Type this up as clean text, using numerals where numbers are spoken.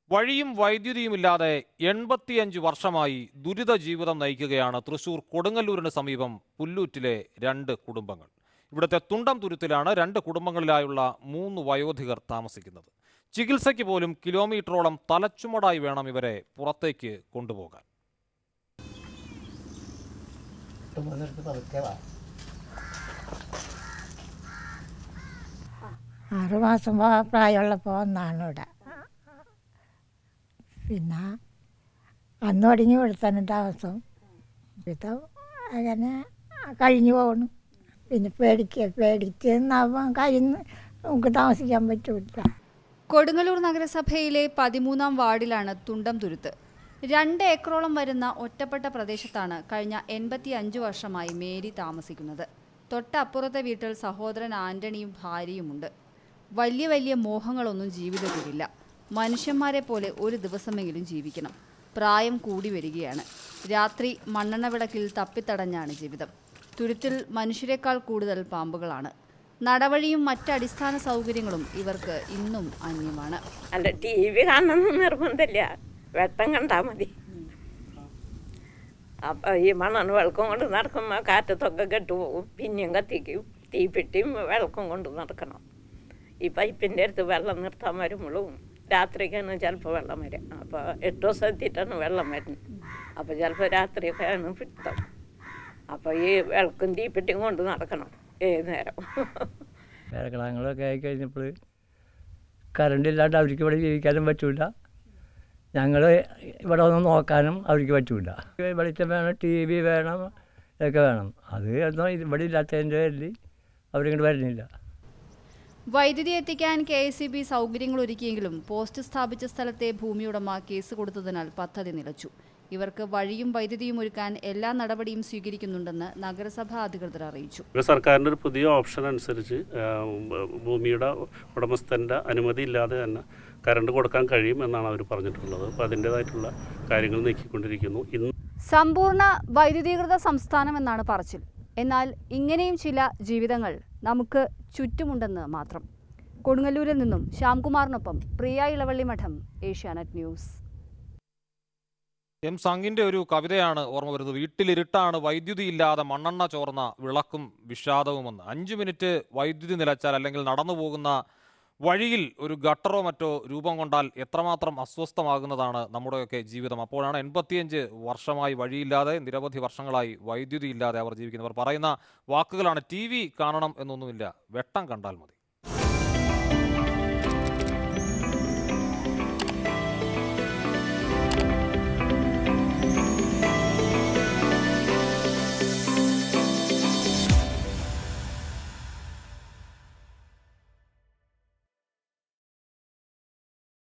വഴിയും വൈദ്യുതിയുമില്ലാതെ 85 വർഷമായി ദുരിത ജീവിതം നയിക്കുകയാണ് തൃശൂർ കൊടുങ്ങല്ലൂരിന് സമീപം പുല്ലൂറ്റിലെ 2 കുടുംബങ്ങൾ. ഇവിടുത്തെ തുണ്ടം തുരുത്തിലാണ് 2 കുടുംബങ്ങളിലായുള്ള 3 വയോധികർ താമസിക്കുന്നത്. ചികിത്സയ്ക്ക് പോലും കിലോമീറ്ററോളം തലച്ചുമടായി വേണം ഇവരെ പുറത്തേക്ക് കൊണ്ടുപോകാൻ. 6 മാസം പ്രായമുള്ളപ്പോൾ ഒന്നാണ് ഇവിടെ. പിന്നെ അന്ന് തുടങ്ങി ഇവിടെ തന്നെ താമസം. ഇപ്പം അങ്ങനെ കഴിഞ്ഞു പോകണം. പിന്നെ പേടിച്ച് കഴിഞ്ഞ് നമുക്ക് താമസിക്കാൻ പറ്റില്ല. കൊടുങ്ങല്ലൂർ നഗരസഭയിലെ 13-ാം വാർഡിലാണ് തുണ്ടം തുരുത്ത്. 2 ഏക്കറോളം വരുന്ന ഒറ്റപ്പെട്ട പ്രദേശത്താണ് കഴിഞ്ഞ 85 വർഷമായി മേരി താമസിക്കുന്നത്. തൊട്ടപ്പുറത്തെ വീട്ടിൽ സഹോദരൻ ആന്റണിയും ഭാര്യയുമുണ്ട്. വലിയ മോഹങ്ങളൊന്നും ജീവിതത്തിലില്ല. മനുഷ്യന്മാരെ പോലെ ഒരു ദിവസമെങ്കിലും ജീവിക്കണം. പ്രായം കൂടി വരികയാണ്. രാത്രി മണ്ണെണ്ണ വിളക്കിൽ തപ്പിത്തടഞ്ഞാണ് ജീവിതം. തുരുത്തിൽ മനുഷ്യരെക്കാൾ കൂടുതൽ പാമ്പുകളാണ്. നടവഴിയും മറ്റടിസ്ഥാന സൗകര്യങ്ങളും ഇവർക്ക് ഇന്നും അന്യമാണ്. അല്ല, TV കാണണമെന്ന് നിർബന്ധമില്ല, വെട്ടം കണ്ടാൽ മതി. അപ്പം ഈ മണ്ണെണ്ണ വിളക്കം കൊണ്ട് നടക്കുമ്പോൾ കാറ്റത്തൊക്കെ കെട്ടുപോകും. പിന്നെയും കത്തിക്കും. തീപ്പെട്ടിയും വിളക്കം കൊണ്ട് നടക്കണം. ഈ പൈപ്പിൻ്റെ അടുത്ത് വെള്ളം നിർത്താൻ വരുമ്പോഴും രാത്രിക്കാണ് ചിലപ്പോൾ വെള്ളം വരിക. അപ്പോൾ 8 ദിവസം എത്തിയിട്ടാണ് വെള്ളം വരുന്നത്. അപ്പോൾ ചിലപ്പോൾ രാത്രിയൊക്കെയാണ് പിടുത്തം. അപ്പോൾ ഈ വിളക്കും തീപ്പെട്ടിയും കൊണ്ട് നടക്കണം ഏത് നേരം. വേനൽക്കാലങ്ങളൊക്കെ ആയിക്കഴിഞ്ഞപ്പോൾ കറണ്ട് ഇല്ലാണ്ട് അവർക്ക് ഇവിടെ ജീവിക്കാനും പറ്റില്ല. ഞങ്ങൾ ഇവിടെ ഒന്ന് നോക്കാനും അവർക്ക് പറ്റില്ല. വെളിച്ചം വേണം, TV വേണം, ഇതൊക്കെ വേണം. അത് ഒന്നും ഇവിടെ ഇല്ലാത്തതിൻ്റെ പേരിൽ അവരിങ്ങോട്ട് വരുന്നില്ല. വൈദ്യുതി എത്തിക്കാൻ KSEB സൗകര്യങ്ങൾ ഒരുക്കിയെങ്കിലും പോസ്റ്റ് സ്ഥാപിച്ച സ്ഥലത്തെ ഭൂമിയുടമ കേസ് കൊടുത്തതിനാൽ പദ്ധതി നിലച്ചു. ഇവർക്ക് വഴിയും വൈദ്യുതിയും ഒരുക്കാൻ എല്ലാ നടപടിയും സ്വീകരിക്കുന്നുണ്ടെന്ന് നഗരസഭാ അധികൃതർ അറിയിച്ചു. സർക്കാരിൻ്റെ ഒരു പുതിയ ഓപ്ഷൻ അനുസരിച്ച് ഭൂമിയുടെ ഉടമസ്ഥൻ്റെ അനുമതി ഇല്ലാതെ തന്നെ കറണ്ട് കൊടുക്കാൻ കഴിയും എന്നാണ് അവർ പറഞ്ഞിട്ടുള്ളത്. അപ്പോൾ അതിൻ്റേതായിട്ടുള്ള കാര്യങ്ങൾ നീക്കിക്കൊണ്ടിരിക്കുന്നു. സമ്പൂർണ്ണ വൈദ്യുതീകൃത സംസ്ഥാനം എന്നാണ് പറച്ചിൽ. എന്നാൽ ഇങ്ങനെയും ചില ജീവിതങ്ങൾ നമുക്ക് ചുറ്റുമുണ്ടെന്ന് മാത്രം. കൊടുങ്ങല്ലൂരിൽ നിന്നും ശ്യാംകുമാറിനൊപ്പം പ്രിയ ഇളവള്ളി മഠം, ഏഷ്യാനെറ്റ് ന്യൂസ്. M. സംഗിന്റെ ഒരു കവിതയാണ് ഓർമ്മ വരുന്നത്. വീട്ടിലിരുട്ടാണ്, വൈദ്യുതി ഇല്ലാതെ മണ്ണെണ്ണ ചോർന്ന വിളക്കും വിഷാദവുമെന്ന്. 5 മിനിറ്റ് വൈദ്യുതി നിലച്ചാൽ അല്ലെങ്കിൽ നടന്നു പോകുന്ന വഴിയിൽ ഒരു ഗട്ടറോ മറ്റോ രൂപം കൊണ്ടാൽ എത്രമാത്രം അസ്വസ്ഥമാകുന്നതാണ് നമ്മുടെയൊക്കെ ജീവിതം. അപ്പോഴാണ് 85 വർഷമായി വഴിയില്ലാതെ, നിരവധി വർഷങ്ങളായി വൈദ്യുതി ഇല്ലാതെ അവർ ജീവിക്കുന്നവർ പറയുന്ന വാക്കുകളാണ്. TV കാണണം എന്നൊന്നുമില്ല, വെട്ടം കണ്ടാൽ മതി.